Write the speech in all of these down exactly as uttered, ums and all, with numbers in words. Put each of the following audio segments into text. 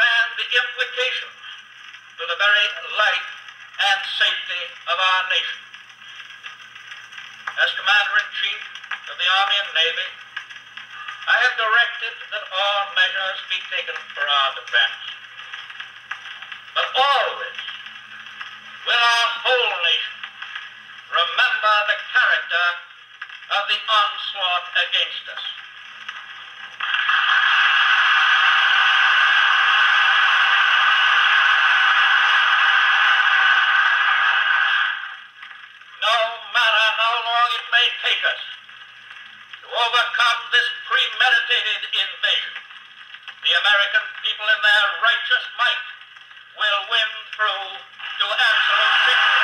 understand the implications to the very life and safety of our nation. As Commander-in-Chief of the Army and Navy, I have directed that all measures be taken for our defense. But always will our whole nation remember the character of the onslaught against us. No matter how long it may take us to overcome this premeditated invasion, the American people in their righteous might will win through to absolute victory.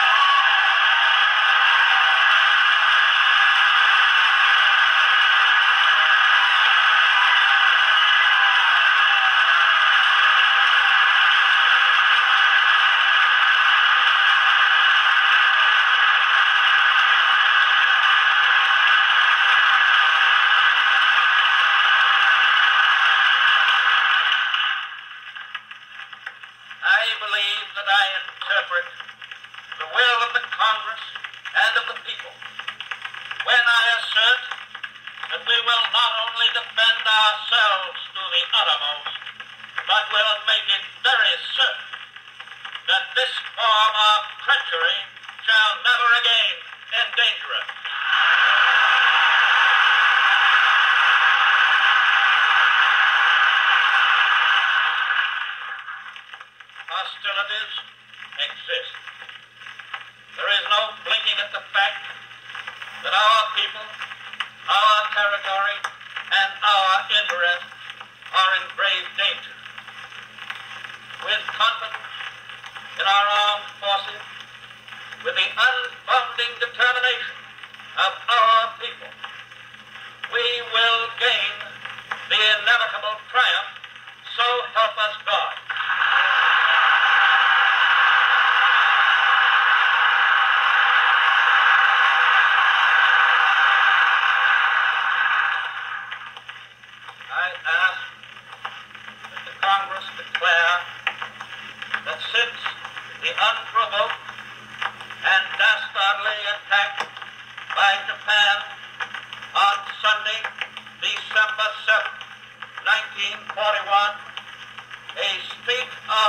I believe that I interpret the will of the Congress and of the people when I assert that we will not only defend ourselves to the uttermost, but will make it very certain that this form of treachery shall never again endanger us. Hostilities exist. There is no blinking at the fact that our people, our territory, and our interests are in grave danger. With confidence in our armed forces, with the unbounding determination of our people, we will gain the inevitable triumph, so help us God. I ask that the Congress declare that since the unprovoked and dastardly attack by Japan on Sunday, December seventh, nineteen forty-one, a state of